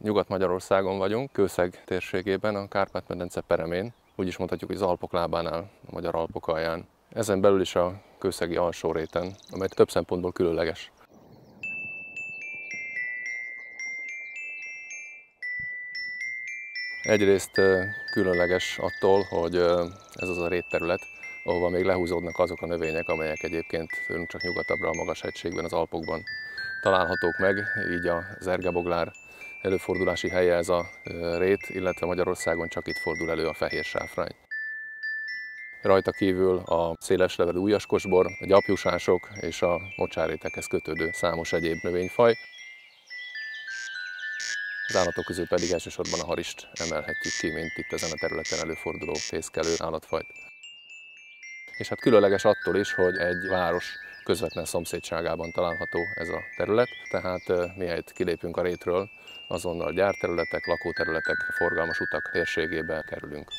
Nyugat-Magyarországon vagyunk, Kőszeg térségében, a Kárpát-medence peremén. Úgy is mondhatjuk, hogy az Alpok lábánál, a magyar Alpok alján. Ezen belül is a kőszegi alsóréten, amely több szempontból különleges. Egyrészt különleges attól, hogy ez az a rétterület, ahova még lehúzódnak azok a növények, amelyek egyébként tőlünk csak nyugatabbra a magashegységben, az Alpokban találhatók meg, így az ergeboglár előfordulási helye ez a rét, illetve Magyarországon csak itt fordul elő a fehér sáfrány. Rajta kívül a széleslevelű ujjaskosbor, a gyapjusások és a mocsárrétekhez kötődő számos egyéb növényfaj. Az állatok közül pedig elsősorban a harist emelhetjük ki, mint itt ezen a területen előforduló fészkelő állatfajt. És hát különleges attól is, hogy egy város közvetlen szomszédságában található ez a terület, tehát mihelyt kilépünk a rétről, azonnal gyárterületek, lakóterületek, forgalmas utak térségébe kerülünk.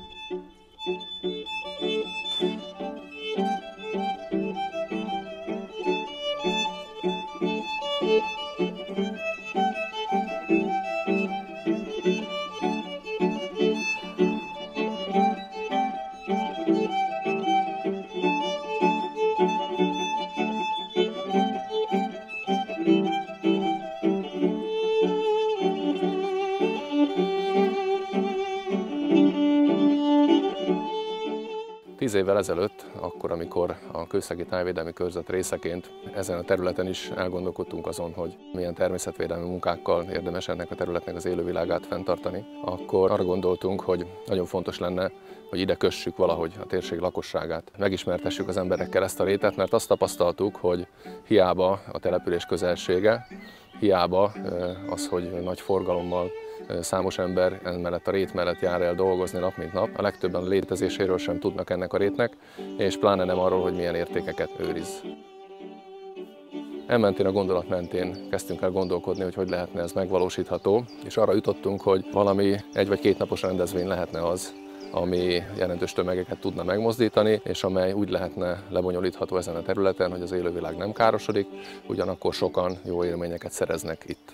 Tíz évvel ezelőtt, akkor, amikor a Kőszegi Tájvédelmi Körzet részeként ezen a területen is elgondolkodtunk azon, hogy milyen természetvédelmi munkákkal érdemes ennek a területnek az élővilágát fenntartani, akkor arra gondoltunk, hogy nagyon fontos lenne, hogy ide kössük valahogy a térség lakosságát. Megismertessük az emberekkel ezt a rétet, mert azt tapasztaltuk, hogy hiába a település közelsége, hiába az, hogy nagy forgalommal számos ember emellett a rét mellett jár el dolgozni nap mint nap. A legtöbben a létezéséről sem tudnak ennek a rétnek, és pláne nem arról, hogy milyen értékeket őriz. Ementén a gondolat mentén kezdtünk el gondolkodni, hogy lehetne ez megvalósítható, és arra jutottunk, hogy valami egy vagy két napos rendezvény lehetne az, ami jelentős tömegeket tudna megmozdítani, és amely úgy lehetne lebonyolítható ezen a területen, hogy az élővilág nem károsodik, ugyanakkor sokan jó élményeket szereznek itt.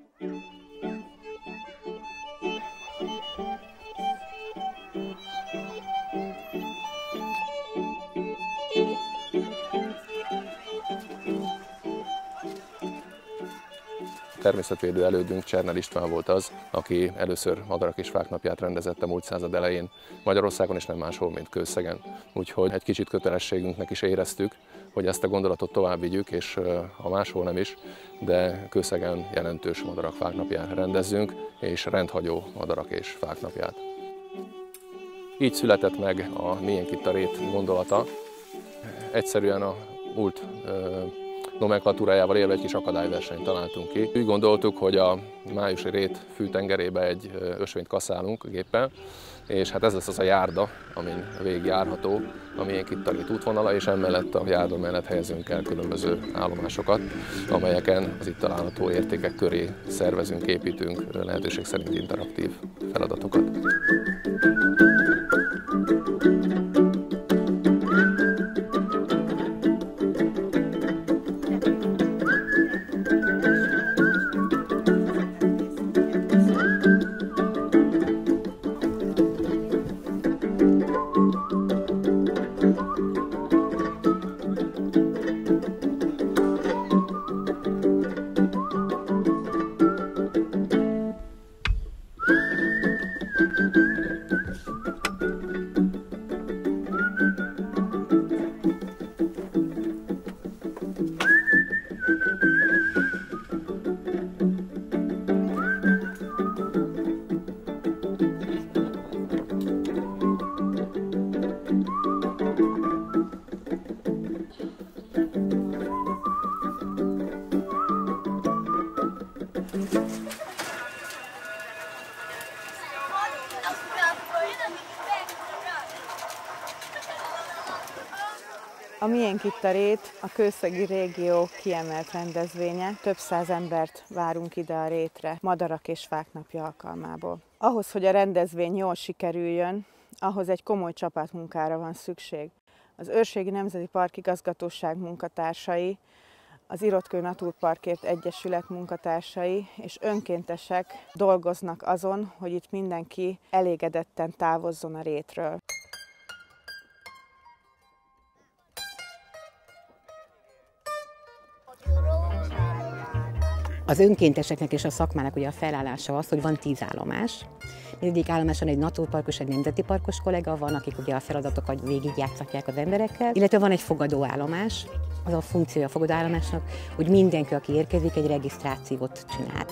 Természetvédő elődünk, Csernel István volt az, aki először Madarak és Fák napját rendezett a múlt század elején Magyarországon, és nem máshol, mint Kőszegen. Úgyhogy egy kicsit kötelességünknek is éreztük, hogy ezt a gondolatot tovább vigyük, és ha máshol nem is, de Kőszegen jelentős Madarak Fák napját rendezzünk, és rendhagyó Madarak és Fák napját. Így született meg a Miénk itt a rét gondolata. Egyszerűen a múlt nomenklatúrájával élve egy kis akadályversenyt találtunk ki. Úgy gondoltuk, hogy a májusi rét fűtengerébe egy ösvényt kaszálunk géppel, és hát ez lesz az a járda, amin végigjárható a Miénk itt a rét útvonala, és emellett a járda mellett helyezünk el különböző állomásokat, amelyeken az itt található értékek köré szervezünk, építünk lehetőség szerint interaktív feladatokat. A Miénk itt a rét, a kőszegi régió kiemelt rendezvénye. Több száz embert várunk ide a rétre, Madarak és Fák napja alkalmából. Ahhoz, hogy a rendezvény jól sikerüljön, ahhoz egy komoly csapatmunkára van szükség. Az Őrségi Nemzeti Park Igazgatóság munkatársai az Irotkő Naturparkért Egyesület munkatársai és önkéntesek dolgoznak azon, hogy itt mindenki elégedetten távozzon a rétről. Az önkénteseknek és a szakmának ugye a felállása az, hogy van 10 állomás. Mindegyik állomáson egy naturparkos, egy nemzeti parkos kollega van, akik ugye a feladatokat végigjátszatják az emberekkel, illetve van egy fogadóállomás. Az a funkciója a fogadóállomásnak, hogy mindenki, aki érkezik, egy regisztrációt csinál.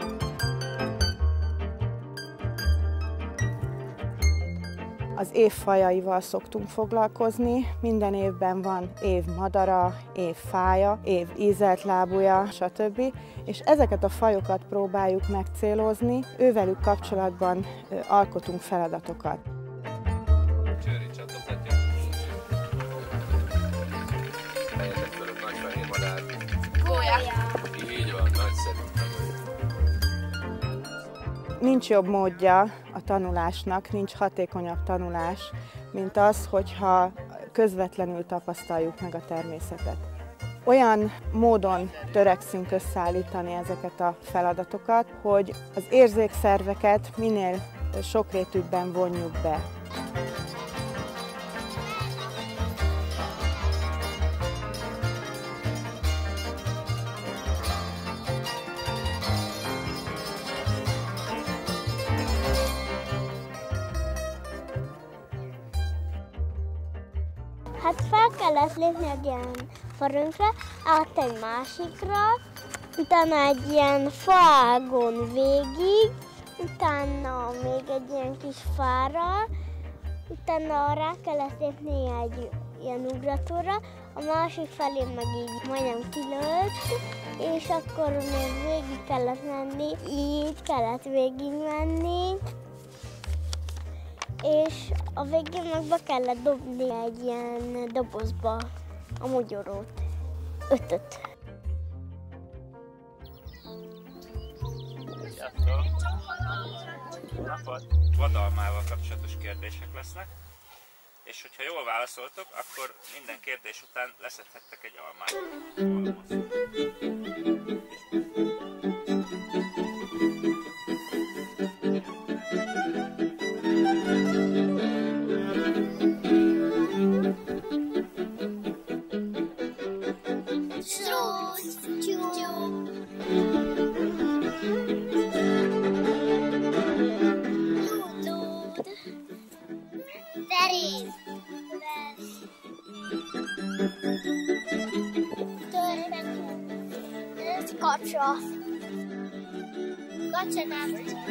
Az év fajaival szoktunk foglalkozni, minden évben van év madara, év fája, év ízelt lábúja, stb. És ezeket a fajokat próbáljuk megcélozni, ővelük kapcsolatban alkotunk feladatokat. Nincs jobb módja a tanulásnak, nincs hatékonyabb tanulás, mint az, hogyha közvetlenül tapasztaljuk meg a természetet. Olyan módon törekszünk összeállítani ezeket a feladatokat, hogy az érzékszerveket minél sokrétűbben vonjuk be. Hát fel kellett lépni egy ilyen farönkre, át egy másikra, utána egy ilyen faágon végig, utána még egy ilyen kis fára, utána rá kellett lépni egy ilyen ugratóra, a másik felé meg így majdnem kilőtt, és akkor még végig kellett menni, így kellett végig menni, és a végén meg be kellett dobni egy ilyen dobozba a mogyorót, 5-öt. Vadalmával kapcsolatos kérdések lesznek, és hogyha jól válaszoltok, akkor minden kérdés után leszedhettek egy almát. Kacsa. Kacsa nem.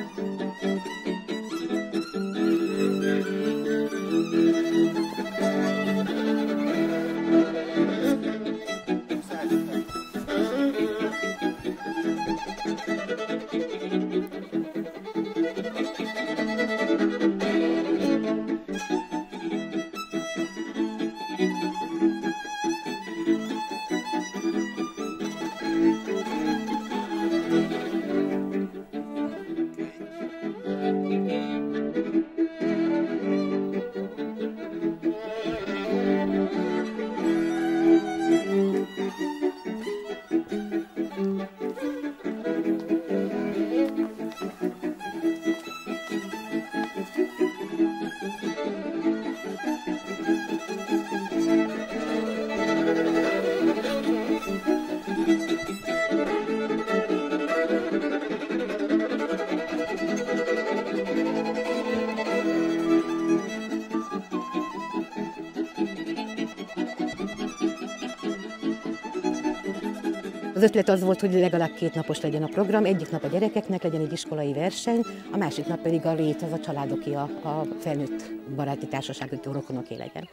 Az ötlet az volt, hogy legalább 2 napos legyen a program, egyik nap a gyerekeknek legyen egy iskolai verseny, a másik nap pedig a rét, az a családoké, a felnőtt baráti társaság, a rokonoké legyen.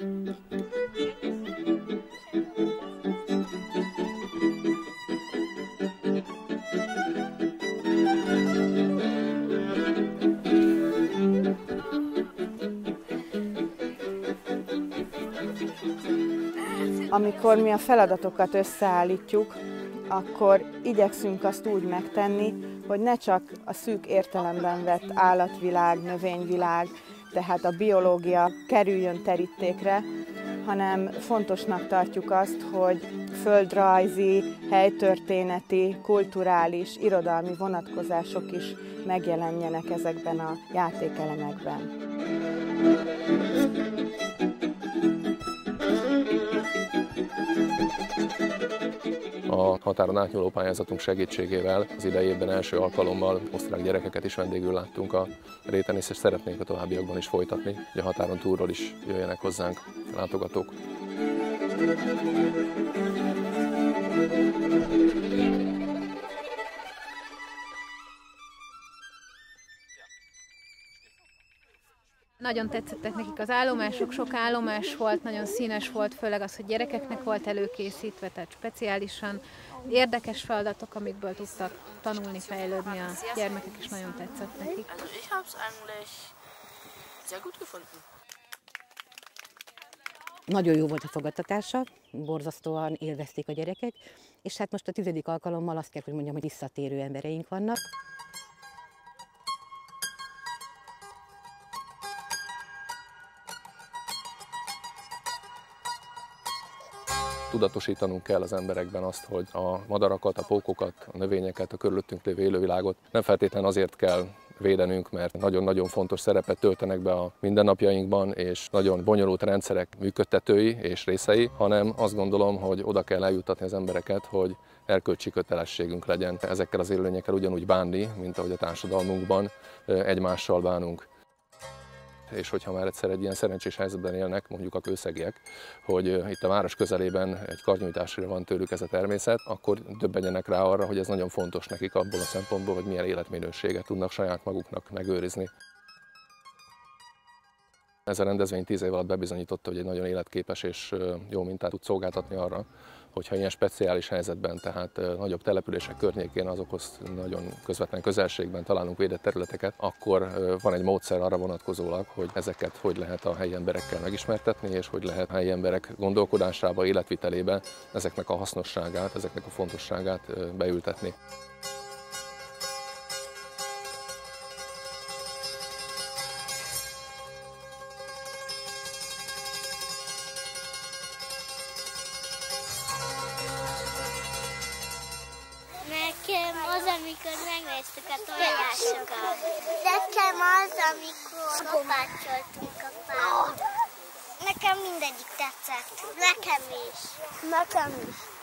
Amikor mi a feladatokat összeállítjuk, akkor igyekszünk azt úgy megtenni, hogy ne csak a szűk értelemben vett állatvilág, növényvilág, tehát a biológia kerüljön terítékre, hanem fontosnak tartjuk azt, hogy földrajzi, helytörténeti, kulturális, irodalmi vonatkozások is megjelenjenek ezekben a játékelemekben. A határon átnyúló pályázatunk segítségével az idei évben első alkalommal osztrák gyerekeket is vendégül láttunk a réten, és szeretnénk a továbbiakban is folytatni, hogy a határon túlról is jöjjenek hozzánk látogatók. Nagyon tetszettek nekik az állomások, sok állomás volt, nagyon színes volt, főleg az, hogy gyerekeknek volt előkészítve, tehát speciálisan érdekes feladatok, amikből tudtak tanulni, fejlődni a gyermekek, és nagyon tetszett nekik. Nagyon jó volt a fogadtatása, borzasztóan élvezték a gyerekek, és hát most a 10. alkalommal azt kell, hogy mondjam, hogy visszatérő embereink vannak. Tudatosítanunk kell az emberekben azt, hogy a madarakat, a pókokat, a növényeket, a körülöttünk lévő élővilágot nem feltétlenül azért kell védenünk, mert nagyon-nagyon fontos szerepet töltenek be a mindennapjainkban, és nagyon bonyolult rendszerek működtetői és részei, hanem azt gondolom, hogy oda kell eljuttatni az embereket, hogy erkölcsi kötelességünk legyen ezekkel az élőlényekkel ugyanúgy bánni, mint ahogy a társadalmunkban egymással bánunk. És hogyha már egyszer egy ilyen szerencsés helyzetben élnek, mondjuk a kőszegiek, hogy itt a város közelében egy karnyújtásra van tőlük ez a természet, akkor döbbenjenek rá arra, hogy ez nagyon fontos nekik abból a szempontból, hogy milyen életminőséget tudnak saját maguknak megőrizni. Ez a rendezvény 10 év alatt bebizonyította, hogy egy nagyon életképes és jó mintát tud szolgáltatni arra, hogyha ilyen speciális helyzetben, tehát nagyobb települések környékén, azokhoz nagyon közvetlen közelségben találunk védett területeket, akkor van egy módszer arra vonatkozólag, hogy ezeket hogy lehet a helyi emberekkel megismertetni, és hogy lehet a helyi emberek gondolkodásába, életvitelébe ezeknek a hasznosságát, ezeknek a fontosságát beültetni. Nekem az, amikor megnéztük a tojásokat. Nekem az, amikor kopácsoltunk a fát. Nekem mindegyik tetszett. Nekem is. Nekem is.